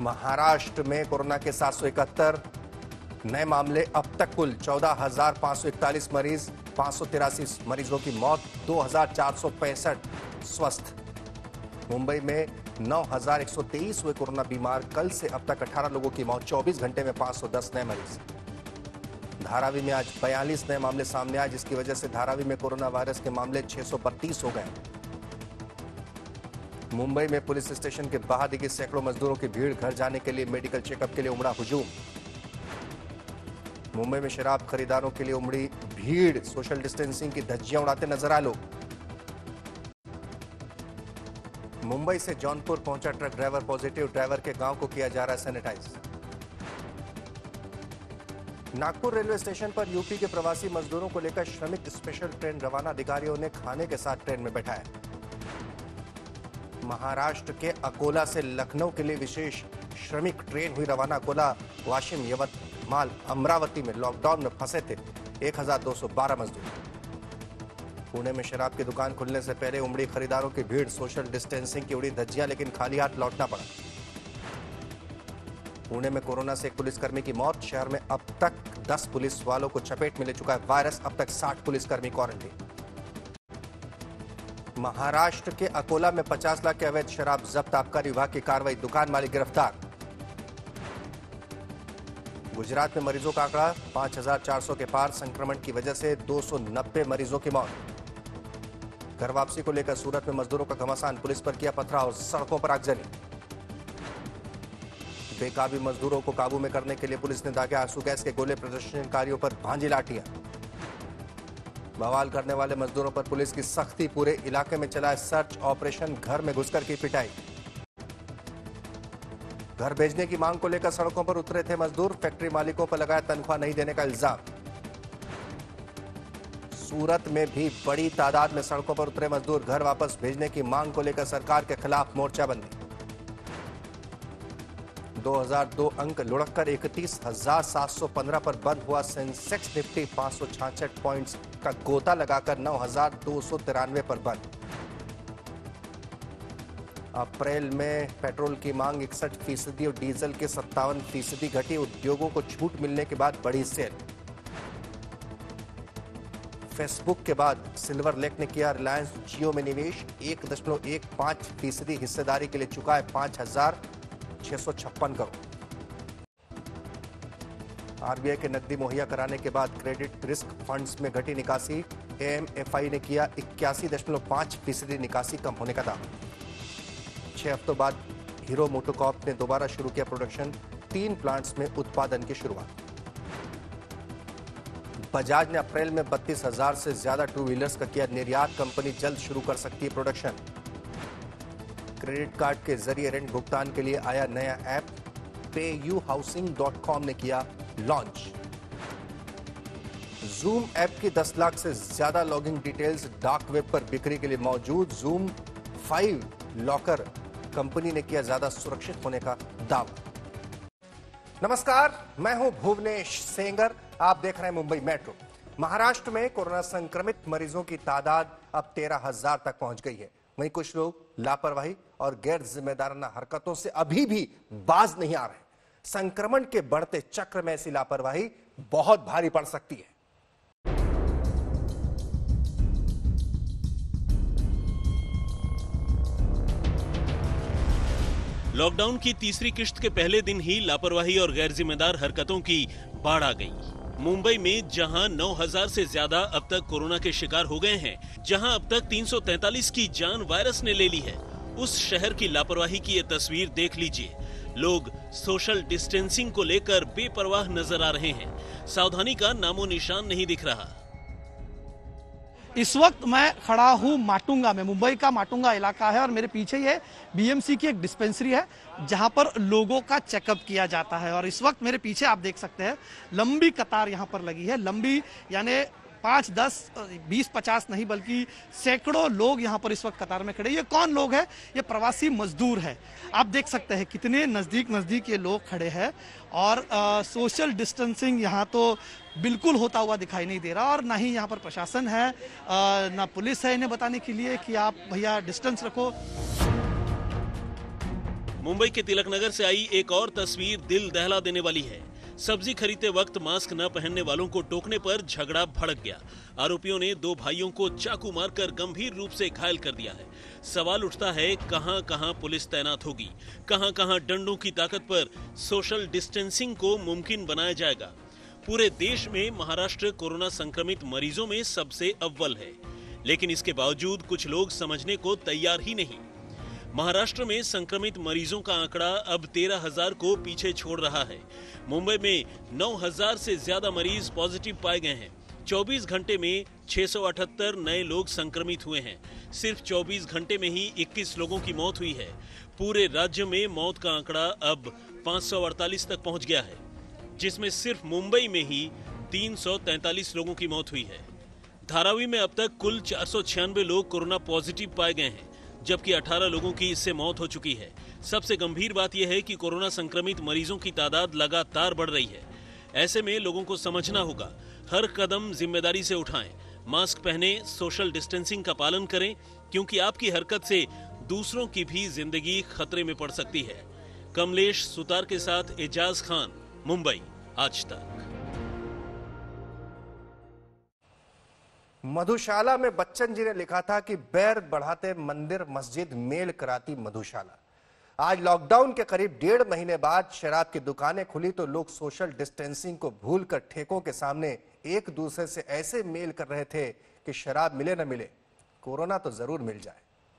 महाराष्ट्र में कोरोना के 771 नए मामले, अब तक कुल 14,541 मरीज, 583 मरीजों की मौत, 2,465 स्वस्थ। मुंबई में 9,123 हुए कोरोना बीमार, कल से अब तक 18 लोगों की मौत, 24 घंटे में 510 नए मरीज। धारावी में आज 42 नए मामले सामने आए, जिसकी वजह से धारावी में कोरोना वायरस के मामले 632 हो गए। मुंबई में पुलिस स्टेशन के बाहर दिखी सैकड़ों मजदूरों की भीड़, घर जाने के लिए मेडिकल चेकअप के लिए उमड़ा हुजूम। मुंबई में शराब खरीदारों के लिए उमड़ी भीड़, सोशल डिस्टेंसिंग की धज्जियां उड़ाते नजर आए लोग। मुंबई से जौनपुर पहुंचा ट्रक ड्राइवर पॉजिटिव, ड्राइवर के गांव को किया जा रहा है सैनिटाइज। नागपुर रेलवे स्टेशन पर यूपी के प्रवासी मजदूरों को लेकर श्रमिक स्पेशल ट्रेन रवाना, अधिकारियों ने खाने के साथ ट्रेन में बैठाया। महाराष्ट्र के अकोला से लखनऊ के लिए विशेष श्रमिक ट्रेन हुई रवाना। अकोला, वाशिम, यवतमाल, अमरावती में लॉकडाउन में फंसे थे 1,212 मजदूर। पुणे में शराब की दुकान खुलने से पहले उमड़ी खरीदारों की भीड़, सोशल डिस्टेंसिंग की उड़ी धज्जियां, लेकिन खाली हाथ लौटना पड़ा। पुणे में कोरोना से एक पुलिसकर्मी की मौत, शहर में अब तक 10 पुलिस वालों को चपेट में ले चुका है वायरस, अब तक 60 पुलिसकर्मी क्वारंटीन। महाराष्ट्र के अकोला में 50 लाख के अवैध शराब जब्त, आबकारी विभाग की कार्रवाई, दुकान मालिक गिरफ्तार। गुजरात में मरीजों का आंकड़ा 5,400 के पार, संक्रमण की वजह से 290 मरीजों की मौत। घर वापसी को लेकर सूरत में मजदूरों का घमासान, पुलिस पर किया पथराव, सड़कों पर आगजनी। बेकाबू मजदूरों को काबू में करने के लिए पुलिस ने दागे आंसू गैस के गोले, प्रदर्शनकारियों पर भांजी लाठियां। बवाल करने वाले मजदूरों पर पुलिस की सख्ती, पूरे इलाके में चलाए सर्च ऑपरेशन, घर में घुसकर की पिटाई। घर भेजने की मांग को लेकर सड़कों पर उतरे थे मजदूर, फैक्ट्री मालिकों पर लगाया तनख्वाह नहीं देने का इल्जाम। सूरत में भी बड़ी तादाद में सड़कों पर उतरे मजदूर, घर वापस भेजने की मांग को लेकर सरकार के खिलाफ मोर्चाबंदी। 2002 अंक लुढ़ककर 31,715 पर बंद हुआ सेंसेक्स, निफ्टी 566 पॉइंट्स का गोता लगाकर 9,293 पर बंद। अप्रैल में पेट्रोल की मांग 61% और डीजल के 57% घटी, उद्योगों को छूट मिलने के बाद बढ़ी सेल। फेसबुक के बाद सिल्वर लेक ने किया रिलायंस जियो में निवेश, 1.15% हिस्सेदारी के लिए चुका है 5,656 करोड़। आरबीआई के नकदी मुहैया कराने के बाद क्रेडिट रिस्क फंड्स में घटी निकासी, एएमएफआई ने किया 81.5% निकासी कम होने का दावा। 6 हफ्तों बाद हीरो मोटोकॉर्प ने दोबारा शुरू किया प्रोडक्शन, 3 प्लांट्स में उत्पादन की शुरुआत। बजाज ने अप्रैल में 32,000 से ज्यादा टू व्हीलर्स का किया निर्यात, कंपनी जल्द शुरू कर सकती है प्रोडक्शन। क्रेडिट कार्ड के जरिए रेंट भुगतान के लिए आया नया ऐप, payuhousing.com ने किया लॉन्च। जूम ऐप की 10 लाख से ज्यादा लॉगिन डिटेल्स डार्क वेब पर बिक्री के लिए मौजूद। जूम 5 लॉकर कंपनी ने किया ज्यादा सुरक्षित होने का दावा। नमस्कार, मैं हूं भुवनेश सेंगर, आप देख रहे हैं मुंबई मेट्रो। महाराष्ट्र में कोरोना संक्रमित मरीजों की तादाद अब 13,000 तक पहुंच गई है। वहीं कुछ लोग लापरवाही और गैर जिम्मेदाराना हरकतों से अभी भी बाज नहीं आ रहे। संक्रमण के बढ़ते चक्र में ऐसी लापरवाही बहुत भारी पड़ सकती है। लॉकडाउन की तीसरी किश्त के पहले दिन ही लापरवाही और गैर जिम्मेदार हरकतों की बाढ़ आ गई। मुंबई में जहां 9,000 से ज्यादा अब तक कोरोना के शिकार हो गए हैं, जहां अब तक 343 की जान वायरस ने ले ली है, उस शहर की लापरवाही की ये तस्वीर देख लीजिए। लोग सोशल डिस्टेंसिंग को लेकर बेपरवाह नजर आ रहे हैं, सावधानी का नामो निशान नहीं दिख रहा। इस वक्त मैं खड़ा हूं माटुंगा में, मुंबई का माटुंगा इलाका है और मेरे पीछे ये बीएमसी की एक डिस्पेंसरी है जहां पर लोगों का चेकअप किया जाता है। और इस वक्त मेरे पीछे आप देख सकते हैं लंबी कतार यहां पर लगी है, लंबी यानी 5, 10, 20, 50 नहीं बल्कि सैकड़ों लोग यहाँ पर इस वक्त कतार में खड़े। ये कौन लोग हैं? ये प्रवासी मजदूर है। आप देख सकते हैं कितने नज़दीक ये लोग खड़े हैं और सोशल डिस्टेंसिंग यहाँ तो बिल्कुल होता हुआ दिखाई नहीं दे रहा और ना ही यहाँ पर प्रशासन है, ना पुलिस है इन्हें बताने के लिए कि आप भैया डिस्टेंस रखो। मुंबई के तिलक नगर से आई एक और तस्वीर दिल दहला देने वाली है। सब्जी खरीदते वक्त मास्क न पहनने वालों को टोकने पर झगड़ा भड़क गया। आरोपियों ने 2 भाइयों को चाकू मारकर गंभीर रूप से घायल कर दिया है। सवाल उठता है, कहां-कहां पुलिस तैनात होगी, कहां-कहां डंडों की ताकत पर सोशल डिस्टेंसिंग को मुमकिन बनाया जाएगा। पूरे देश में महाराष्ट्र कोरोना संक्रमित मरीजों में सबसे अव्वल है, लेकिन इसके बावजूद कुछ लोग समझने को तैयार ही नहीं। महाराष्ट्र में संक्रमित मरीजों का आंकड़ा अब 13,000 को पीछे छोड़ रहा है। मुंबई में 9,000 से ज्यादा मरीज पॉजिटिव पाए गए हैं। 24 घंटे में 678 नए लोग संक्रमित हुए हैं। सिर्फ 24 घंटे में ही 21 लोगों की मौत हुई है। पूरे राज्य में मौत का आंकड़ा अब 548 तक पहुंच गया है, जिसमें सिर्फ मुंबई में ही 343 लोगों की मौत हुई है। धारावी में अब तक कुल 496 लोग कोरोना पॉजिटिव पाए गए हैं, जबकि 18 लोगों की इससे मौत हो चुकी है। सबसे गंभीर बात यह है कि कोरोना संक्रमित मरीजों की तादाद लगातार बढ़ रही है। ऐसे में लोगों को समझना होगा, हर कदम जिम्मेदारी से उठाएं, मास्क पहने, सोशल डिस्टेंसिंग का पालन करें, क्योंकि आपकी हरकत से दूसरों की भी जिंदगी खतरे में पड़ सकती है। कमलेश सुतार के साथ एजाज खान, मुंबई, आज तक। मधुशाला में बच्चन जी ने लिखा था कि बैर बढ़ाते मंदिर मस्जिद, मेल कराती मधुशाला। आज लॉकडाउन के करीब 1.5 महीने बाद शराब की दुकानें खुली तो लोग सोशल डिस्टेंसिंग को भूलकर ठेकों के सामने एक दूसरे से ऐसे मेल कर रहे थे कि शराब मिले न मिले, कोरोना तो जरूर मिल जाए।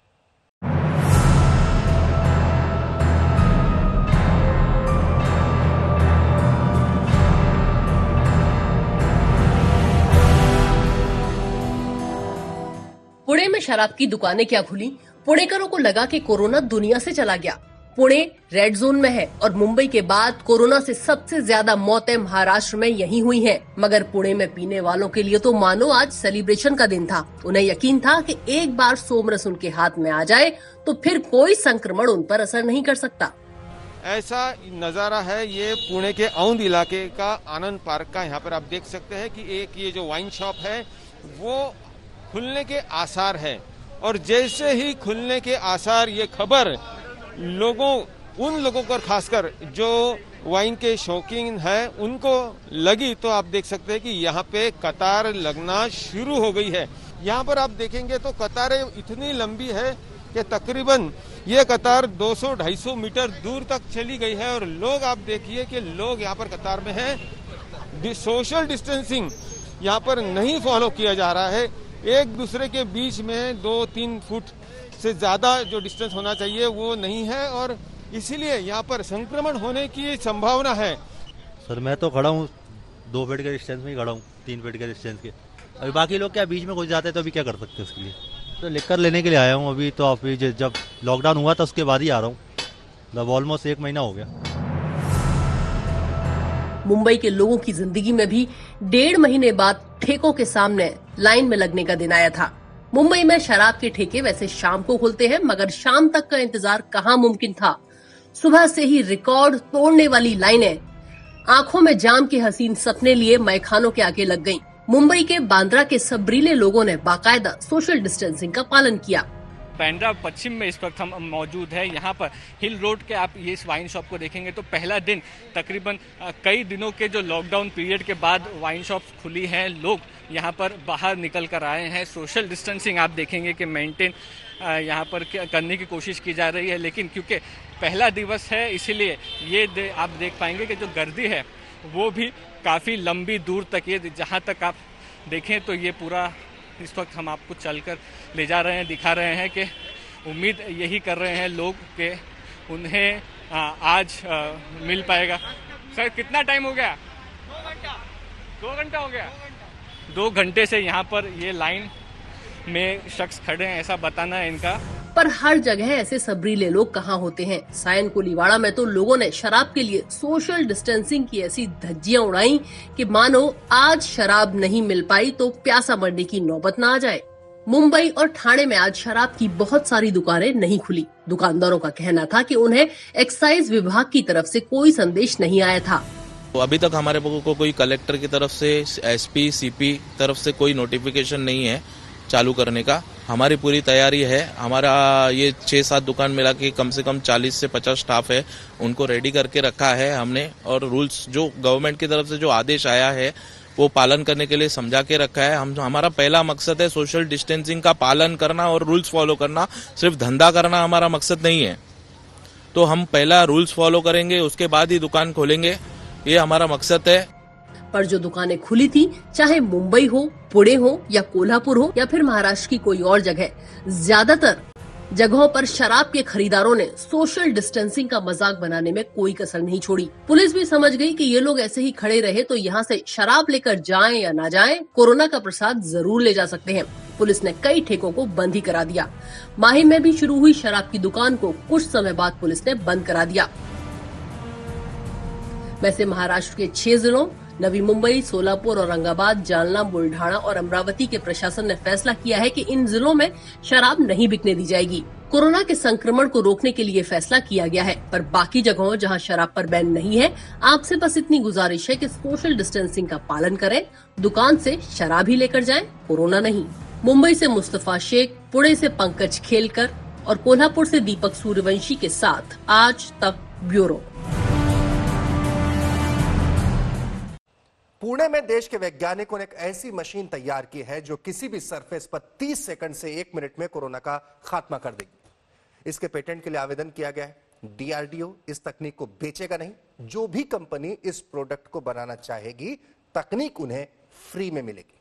पुणे में शराब की दुकानें क्या खुली? पुणेकरों को लगा कि कोरोना दुनिया से चला गया। पुणे रेड जोन में है और मुंबई के बाद कोरोना से सबसे ज्यादा मौतें महाराष्ट्र में यही हुई हैं। मगर पुणे में पीने वालों के लिए तो मानो आज सेलिब्रेशन का दिन था। उन्हें यकीन था कि एक बार सोमरस उनके हाथ में आ जाए तो फिर कोई संक्रमण उन पर असर नहीं कर सकता। ऐसा नजारा है ये पुणे के औंध इलाके का आनंद पार्क का। यहाँ पर आप देख सकते हैं कि एक ये जो वाइन शॉप है वो खुलने के आसार है, और जैसे ही खुलने के आसार ये खबर उन लोगों को खासकर जो वाइन के शौकीन हैं उनको लगी, तो आप देख सकते हैं कि यहाँ पे कतार लगना शुरू हो गई है। यहाँ पर आप देखेंगे तो कतारें इतनी लंबी है कि तकरीबन ये कतार 200-250 मीटर दूर तक चली गई है, और लोग आप देखिए कि लोग यहाँ पर कतार में हैं। सोशल डिस्टेंसिंग यहाँ पर नहीं फॉलो किया जा रहा है। एक दूसरे के बीच में 2-3 फुट से ज्यादा जो डिस्टेंस होना चाहिए वो नहीं है, और इसीलिए यहाँ पर संक्रमण होने की संभावना है। सर मैं तो खड़ा हूँ 2 फीट के डिस्टेंस में ही खड़ा हूँ, 3 फीट के डिस्टेंस के। अभी बाकी लोग क्या बीच में घुस जाते हैं तो अभी क्या कर सकते हैं उसके लिए। तो लेकर लेने के लिए आया हूँ अभी, तो अभी जब लॉकडाउन हुआ था उसके बाद ही आ रहा हूँ। मतलब ऑलमोस्ट 1 महीना हो गया। मुंबई के लोगों की जिंदगी में भी 1.5 महीने बाद ठेकों के सामने लाइन में लगने का दिन आया था। मुंबई में शराब के ठेके वैसे शाम को खुलते हैं, मगर शाम तक का इंतजार कहाँ मुमकिन था। सुबह से ही रिकॉर्ड तोड़ने वाली लाइनें आंखों में जाम के हसीन सपने लिए मैखानों के आगे लग गईं। मुंबई के बांद्रा के सबरीले लोगों ने बाकायदा सोशल डिस्टेंसिंग का पालन किया। बांद्रा पश्चिम में इस वक्त हम मौजूद है। यहाँ पर हिल रोड के आप ये इस वाइन शॉप को देखेंगे तो पहला दिन तकरीबन कई दिनों के जो लॉकडाउन पीरियड के बाद वाइन शॉप खुली हैं। लोग यहाँ पर बाहर निकल कर आए हैं। सोशल डिस्टेंसिंग आप देखेंगे कि मेंटेन यहाँ पर करने की कोशिश की जा रही है, लेकिन क्योंकि पहला दिवस है इसीलिए ये आप देख पाएंगे कि जो गर्दी है वो भी काफ़ी लंबी दूर तक, ये जहाँ तक आप देखें तो ये पूरा इस वक्त हम आपको चलकर ले जा रहे हैं, दिखा रहे हैं कि उम्मीद यही कर रहे हैं लोग कि उन्हें आज मिल पाएगा। सर कितना टाइम हो गया? 2 घंटा हो गया। 2 घंटे से यहाँ पर ये लाइन में शख्स खड़े हैं, ऐसा बताना है इनका। पर हर जगह ऐसे सबरीले लोग कहाँ होते हैं। सायन कोलीवाड़ा में तो लोगों ने शराब के लिए सोशल डिस्टेंसिंग की ऐसी धज्जियां उड़ाई कि मानो आज शराब नहीं मिल पाई तो प्यासा मरने की नौबत न आ जाए। मुंबई और ठाणे में आज शराब की बहुत सारी दुकानें नहीं खुली। दुकानदारों का कहना था कि उन्हें एक्साइज विभाग की तरफ से कोई संदेश नहीं आया था। अभी तक हमारे को कोई कलेक्टर की तरफ से, एसपी, सीपी तरफ से कोई नोटिफिकेशन नहीं है चालू करने का हमारी पूरी तैयारी है। हमारा ये 6-7 दुकान मिला के कम से कम 40 से 50 स्टाफ है, उनको रेडी करके रखा है हमने। और रूल्स जो गवर्नमेंट की तरफ से जो आदेश आया है वो पालन करने के लिए समझा के रखा है। हमारा पहला मकसद है सोशल डिस्टेंसिंग का पालन करना और रूल्स फॉलो करना। सिर्फ धंधा करना हमारा मकसद नहीं है। तो हम पहला रूल्स फॉलो करेंगे, उसके बाद ही दुकान खोलेंगे, ये हमारा मकसद है। पर जो दुकानें खुली थी, चाहे मुंबई हो, पुणे हो या कोल्हापुर हो या फिर महाराष्ट्र की कोई और जगह, ज्यादातर जगहों पर शराब के खरीदारों ने सोशल डिस्टेंसिंग का मजाक बनाने में कोई कसर नहीं छोड़ी। पुलिस भी समझ गई कि ये लोग ऐसे ही खड़े रहे तो यहाँ से शराब लेकर जाएं या ना जाएं, कोरोना का प्रसाद जरूर ले जा सकते हैं। पुलिस ने कई ठेकों को बंद ही करा दिया। माहिम में भी शुरू हुई शराब की दुकान को कुछ समय बाद पुलिस ने बंद करा दिया। वैसे महाराष्ट्र के 6 जिलों नवी मुंबई, सोलापुर, औरंगाबाद, जालना, बुल्ढाना और अमरावती के प्रशासन ने फैसला किया है कि इन जिलों में शराब नहीं बिकने दी जाएगी। कोरोना के संक्रमण को रोकने के लिए फैसला किया गया है। पर बाकी जगहों जहां शराब पर बैन नहीं है, आपसे बस इतनी गुजारिश है कि सोशल डिस्टेंसिंग का पालन करें, दुकान से शराब ही लेकर जाएं, कोरोना नहीं। मुंबई से मुस्तफा शेख, पुणे से पंकज खेलकर और कोल्हापुर से दीपक सूर्यवंशी के साथ आज तक ब्यूरो। पुणे में देश के वैज्ञानिकों ने एक ऐसी मशीन तैयार की है जो किसी भी सरफेस पर 30 सेकंड से 1 मिनट में कोरोना का खात्मा कर देगी। इसके पेटेंट के लिए आवेदन किया गया है। डीआरडीओ इस तकनीक को बेचेगा नहीं। जो भी कंपनी इस प्रोडक्ट को बनाना चाहेगी, तकनीक उन्हें फ्री में मिलेगी।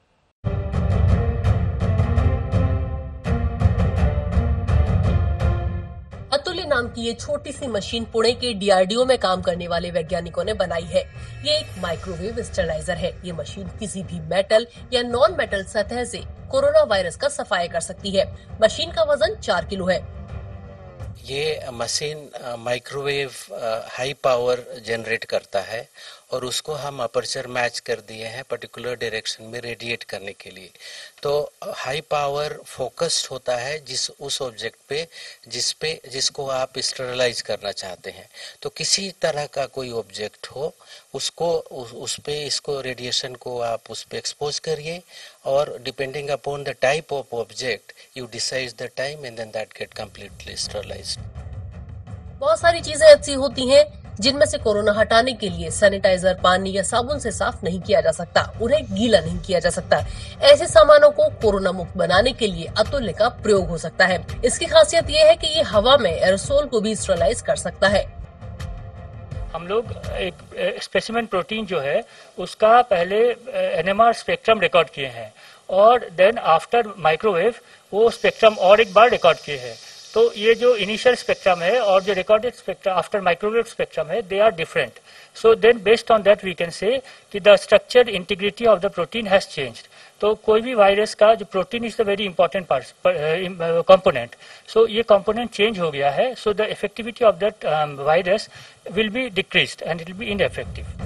अतुल्य नाम की ये छोटी सी मशीन पुणे के डीआरडीओ में काम करने वाले वैज्ञानिकों ने बनाई है। ये एक माइक्रोवेव स्टेरिलाइजर है। ये मशीन किसी भी मेटल या नॉन मेटल सतह से कोरोना वायरस का सफाया कर सकती है। मशीन का वजन 4 किलो है। ये machine microwave high power generate करता है और उसको हम अपर्चर मैच कर दिए हैं पर्टिकुलर डायरेक्शन में रेडिएट करने के लिए। तो हाई पावर फोकस्ड होता है उस ऑब्जेक्ट पे जिसको आप स्टेरिलाइज करना चाहते हैं। तो किसी तरह का कोई ऑब्जेक्ट हो उसको उस पे इसको रेडिएशन को आप उस पे एक्सपोज करिए और depending upon the type of object you decide the time and then that get completely sterilized. बहुत सारी चीजें ऐसी होती हैं जिनमें से कोरोना हटाने के लिए सैनिटाइजर, पानी या साबुन से साफ नहीं किया जा सकता, उन्हें गीला नहीं किया जा सकता। ऐसे सामानों को कोरोना मुक्त बनाने के लिए अतुल्य का प्रयोग हो सकता है। इसकी खासियत ये है कि ये हवा में एरोसोल को भी स्टेरिलाइज कर सकता है। हम लोग एक स्पेसिमेन प्रोटीन जो है उसका पहले एनएमआर स्पेक्ट्रम रिकॉर्ड किए हैं और देन आफ्टर माइक्रोवेव वो स्पेक्ट्रम और एक बार रिकॉर्ड किए हैं। तो ये जो इनिशियल स्पेक्ट्रम है और जो recorded spectrum after microwave spectrum है, they are different. So then based on that we can say कि the structure integrity of the protein has changed. तो कोई भी वायरस का जो protein is the very important component, so ये component change हो गया है। So the effectivity of that virus will be decreased and it will be ineffective.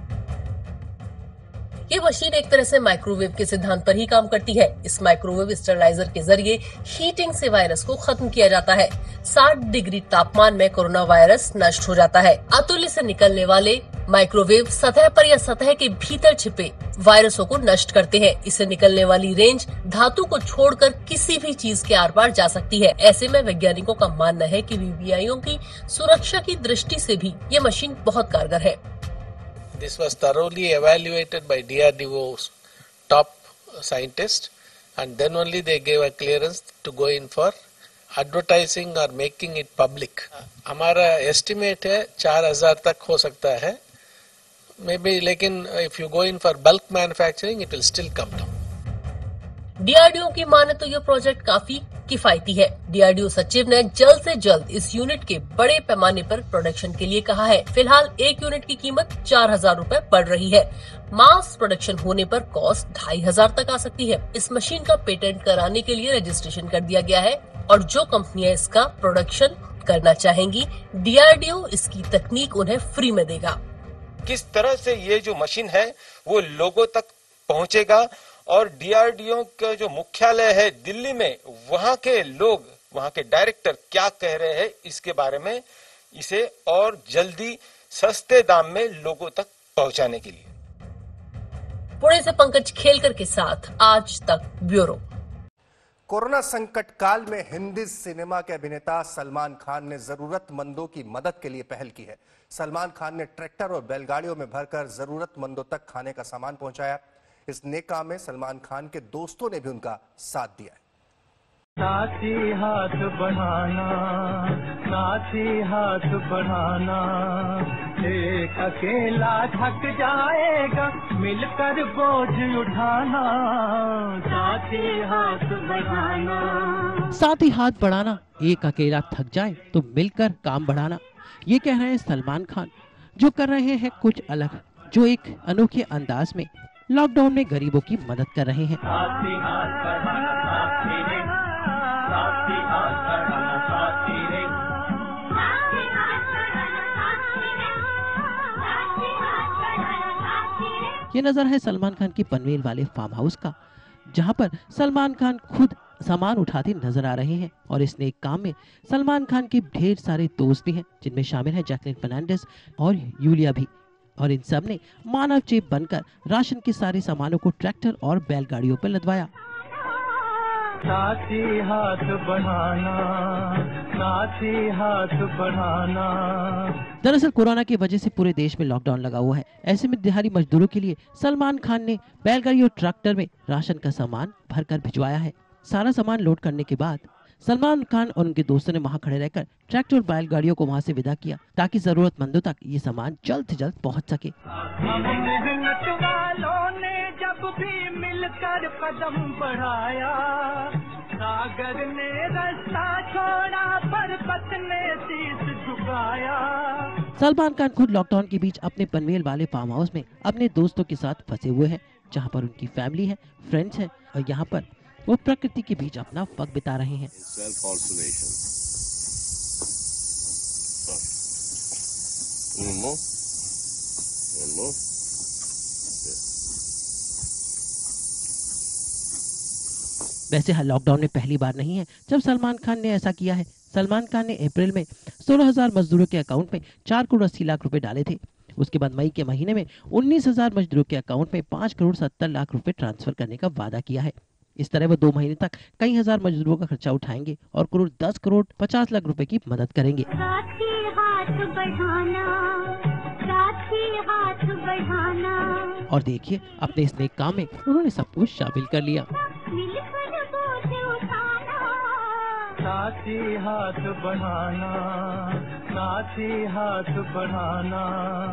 ये मशीन एक तरह से माइक्रोवेव के सिद्धांत पर ही काम करती है। इस माइक्रोवेव स्टेरिलाइजर के जरिए हीटिंग से वायरस को खत्म किया जाता है। 60 डिग्री तापमान में कोरोना वायरस नष्ट हो जाता है। अतुल्य से निकलने वाले माइक्रोवेव सतह पर या सतह के भीतर छिपे वायरसों को नष्ट करते हैं। इससे निकलने वाली रेंज धातु को छोड़कर किसी भी चीज के आर पार जा सकती है। ऐसे में वैज्ञानिकों का मानना है कि वीवीआईओ की सुरक्षा की दृष्टि से भी ये मशीन बहुत कारगर है। This was thoroughly evaluated by DRDO's top scientists and then only they gave a clearance to go in for advertising or making it public. हमारा estimate है 4000 तक हो सकता है maybe, लेकिन if you go in for bulk manufacturing it will still come down. DRDO की माने तो ये प्रोजेक्ट काफी किफायती है। डीआरडीओ सचिव ने जल्द से जल्द इस यूनिट के बड़े पैमाने पर प्रोडक्शन के लिए कहा है। फिलहाल एक यूनिट की कीमत 4000 रूपए पड़ रही है। मास प्रोडक्शन होने पर कॉस्ट 2500 तक आ सकती है। इस मशीन का पेटेंट कराने के लिए रजिस्ट्रेशन कर दिया गया है और जो कंपनियां इसका प्रोडक्शन करना चाहेंगी, डीआरडीओ इसकी तकनीक उन्हें फ्री में देगा। किस तरह से ये जो मशीन है वो लोगों तक पहुंचेगा और डीआरडीओ का जो मुख्यालय है दिल्ली में, वहां के लोग, वहां के डायरेक्टर क्या कह रहे हैं इसके बारे में, इसे और जल्दी सस्ते दाम में लोगों तक पहुंचाने के लिए। पुणे से पंकज खेलकर के साथ आज तक ब्यूरो। कोरोना संकट काल में हिंदी सिनेमा के अभिनेता सलमान खान ने जरूरतमंदों की मदद के लिए पहल की है। सलमान खान ने ट्रैक्टर और बैलगाड़ियों में भरकर जरूरतमंदों तक खाने का सामान पहुंचाया। इस नेक काम में सलमान खान के दोस्तों ने भी उनका साथ दिया है। साथी हाथ बढ़ाना, साथी हाथ बढ़ाना, एक अकेला थक जाएगा, मिलकर बोझ उठाना, साथी हाथ बढ़ाना। साथी हाथ बढ़ाना, एक अकेला थक जाए तो मिलकर काम बढ़ाना, ये कह रहे हैं सलमान खान, जो कर रहे हैं कुछ अलग, जो एक अनोखे अंदाज में लॉकडाउन में गरीबों की मदद कर रहे हैं। साथी हाथ बढ़ाना, साथी रे, साथी हाथ बढ़ाना, साथी रे। ये नजर है सलमान खान के पनवेल वाले फार्म हाउस का, जहां पर सलमान खान खुद सामान उठाते नजर आ रहे हैं। और इस नेक काम में सलमान खान के ढेर सारे दोस्त भी हैं, जिनमें शामिल है जैकलिन फर्नांडिस और यूलिया भी। और इन सब ने मानव चेप बनकर राशन के सारे सामानों को ट्रैक्टर और बैलगाड़ियों पर लदवाया। साथी हाथ बढ़ाना, साथी हाथ बढ़ाना। दरअसल कोरोना की वजह से पूरे देश में लॉकडाउन लगा हुआ है। ऐसे में दिहाड़ी मजदूरों के लिए सलमान खान ने बैलगाड़ी और ट्रैक्टर में राशन का सामान भरकर भिजवाया है। सारा सामान लोड करने के बाद सलमान खान और उनके दोस्तों ने वहां खड़े रहकर ट्रैक्टर और बैलगाड़ियों को वहां से विदा किया, ताकि जरूरतमंदों तक ये सामान जल्द से जल्द पहुंच सके। जब भी मिलकर कदम बढ़ाया, सागर ने रास्ता छोड़ा, पर्वत ने शीश झुकाया। सलमान खान खुद लॉकडाउन के बीच अपने पनवेल वाले फार्म हाउस में अपने दोस्तों के साथ फंसे हुए हैं, जहां पर उनकी फैमिली है, फ्रेंड्स हैं, और यहां पर वो प्रकृति के बीच अपना वक्त बिता रहे हैं। वैसे लॉकडाउन में पहली बार नहीं है जब सलमान खान ने ऐसा किया है। सलमान खान ने अप्रैल में 16,000 मजदूरों के अकाउंट में 4 करोड़ 80 लाख रुपए डाले थे। उसके बाद मई के महीने में 19,000 मजदूरों के अकाउंट में 5 करोड़ 70 लाख रुपए ट्रांसफर करने का वादा किया है। इस तरह वो 2 महीने तक कई हजार मजदूरों का खर्चा उठाएंगे और कुल 10 करोड़ 50 लाख रुपए की मदद करेंगे। साथी हाथ बढ़ाना, साथी हाथ बढ़ाना। और देखिए अपने इस नेक काम में उन्होंने सब कुछ शामिल कर लिया। साथी हाथ बढ़ाना, साथी हाथ बढ़ाना।